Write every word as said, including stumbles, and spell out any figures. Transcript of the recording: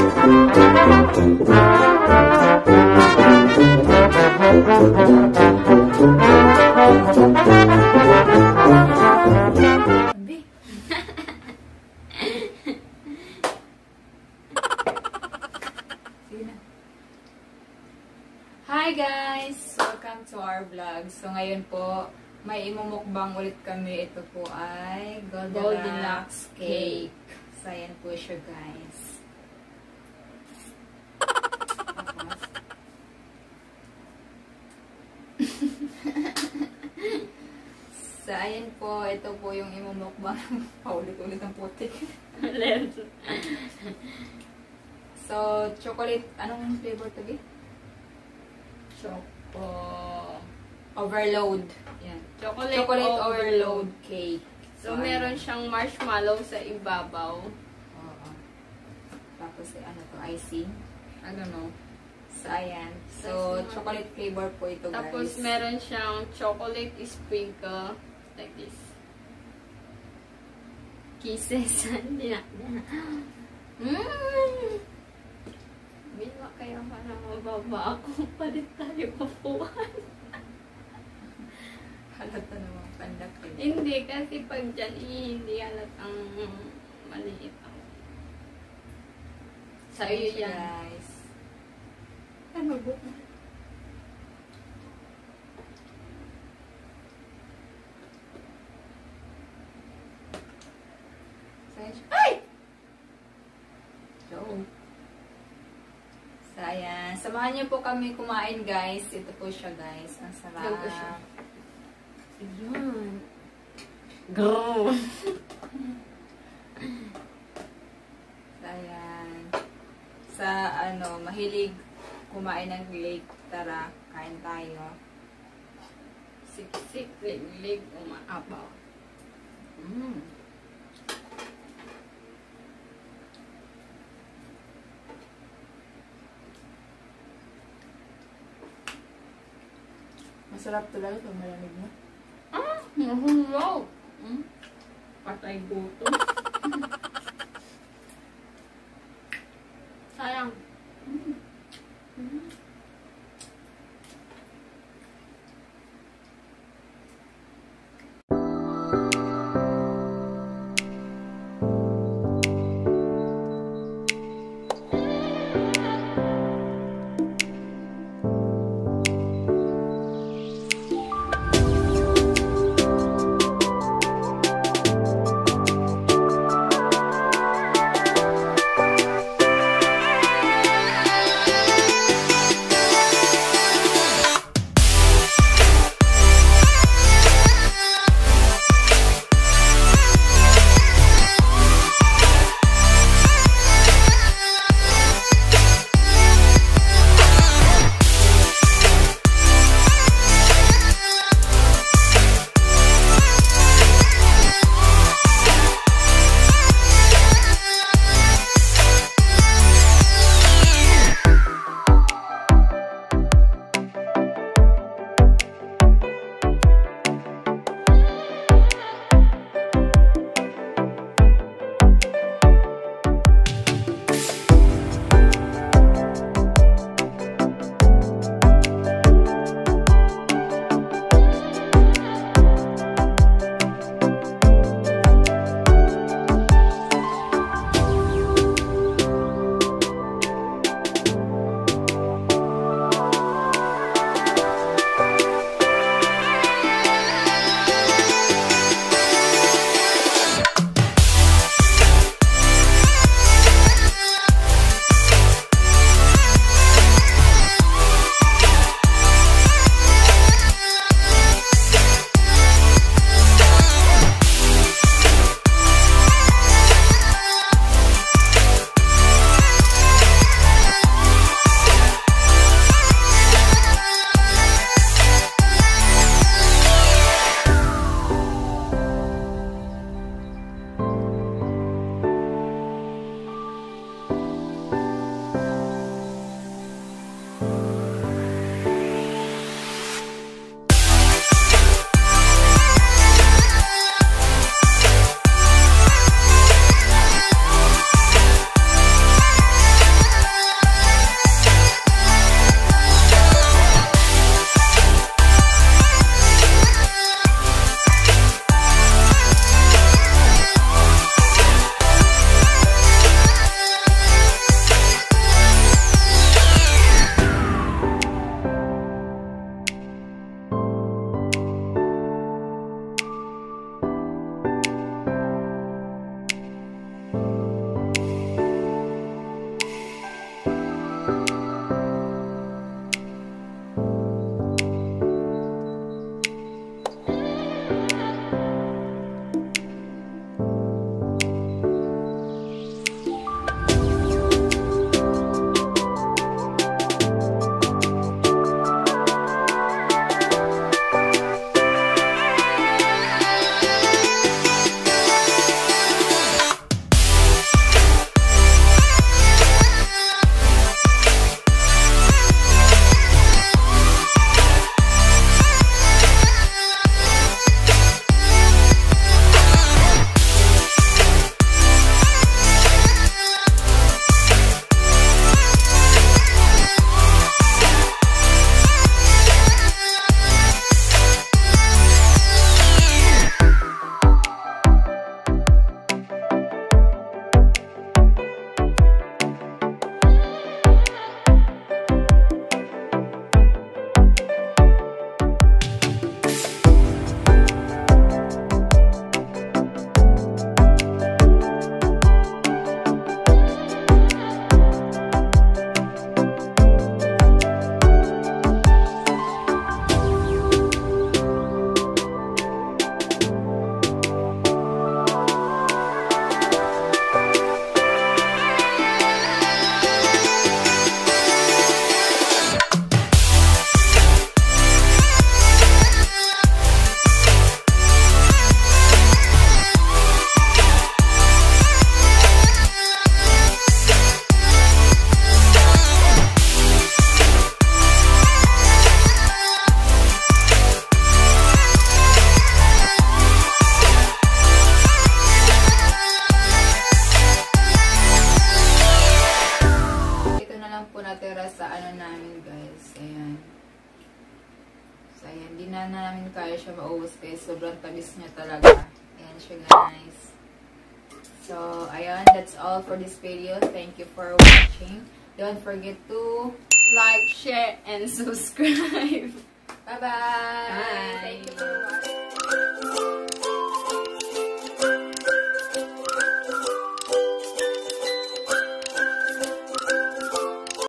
Hi guys! Welcome to our vlog. So ngayon po, may imumukbang ulit kami. Ito po ay Goldilocks, Goldilocks cake. So ayan po siya guys. So ayan po, ito po yung imumukbang. Paulit-ulit ang putik. So, chocolate, anong flavor to be? Choco overload. Yan. Chocolate, Chocolate overload. overload cake. So, so meron siyang marshmallow sa ibabaw. Oo. Tapos, eh, ano to, icing. I don't know. So, ayan. So, chocolate flavor po ito, guys. Tapos, meron siyang chocolate sprinkle. Like this. Kisses. Hindi na. Mmm! Biwa kaya para mababa ako. Palit tayo kapuan. Halata naman pandak. Hindi, kasi pag dyan, eh, hindi halatang maliit ako. Sa'yo yan. Guys. Ano ba? Ay! So, so, ayan. Samahan niyo po kami kumain, guys. Ito po siya, guys. Ang sarap. Ito siya. Ayan. Grrrr. So, ayan. Sa, ano, mahilig kumain ng lake. Tara, kain tayo. Siksik, lig-lig, umaabaw. Mmm. Masarap talaga ito, malamig na. Ah, mahulaw. Hmm? Patay gutom. Sayang. Mm. Mm. lang po natira sa ano namin guys. Ayan. So, ayan. Di na namin kaya siya maubos guys. Sobrang tabis niya talaga. Ayan siya guys. So, ayan. That's all for this video. Thank you for watching. Don't forget to like, share, and subscribe. Bye-bye! Bye!